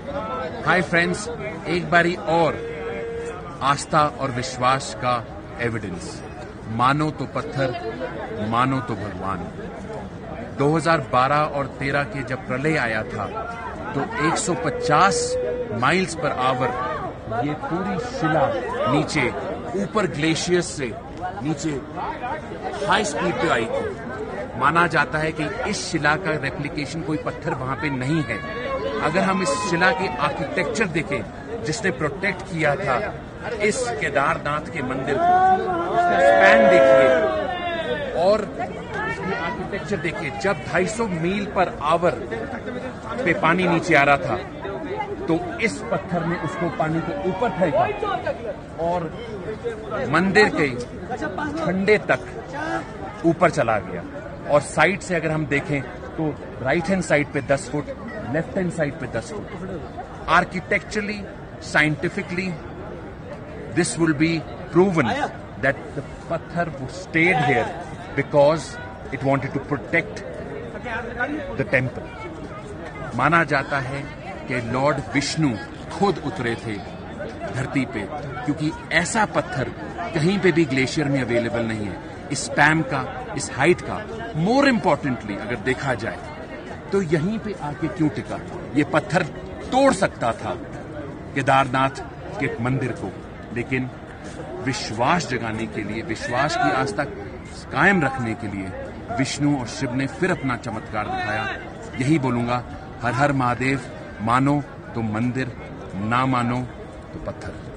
Hi friends, एक बारी और आस्था और विश्वास का एविडेंस। मानो तो पत्थर, मानो तो भगवान। 2012 और 13 के जब प्रलय आया था तो 150 माइल्स पर आवर ये पूरी शिला नीचे ऊपर ग्लेशियर्स से नीचे हाई स्पीड पे आई थी। माना जाता है कि इस शिला का रेप्लिकेशन कोई पत्थर वहां पे नहीं है। अगर हम इस शिला के आर्किटेक्चर देखें जिसने प्रोटेक्ट किया था इस केदारनाथ के मंदिर को, उसका स्पैन देखिए और उसकी आर्किटेक्चर देखिए। जब 250 मील पर आवर पे पानी नीचे आ रहा था तो इस पत्थर ने उसको पानी के ऊपर फेंका और मंदिर के ठंडे तक ऊपर चला गया। और साइड से अगर हम देखें तो राइट हैंड साइड पे 10 फुट, लेफ्ट हैंड साइड पे 10 foot. Architecturally, scientifically this will be proven that the pathar stayed here because it wanted to protect the temple. माना जाता है कि लॉर्ड विष्णु खुद उतरे थे धरती पे, क्योंकि ऐसा पत्थर कहीं पे भी ग्लेशियर में अवेलेबल नहीं है। इस स्पैम का, इस हाइट का, मोर इम्पोर्टेंटली अगर देखा जाए तो यहीं पे आके क्यों टिका। ये पत्थर तोड़ सकता था केदारनाथ के मंदिर को, लेकिन विश्वास जगाने के लिए, विश्वास की आस्था कायम रखने के लिए विष्णु और शिव ने फिर अपना चमत्कार दिखाया। यही बोलूंगा, हर हर महादेव। मानो तो मंदिर, ना मानो तो पत्थर।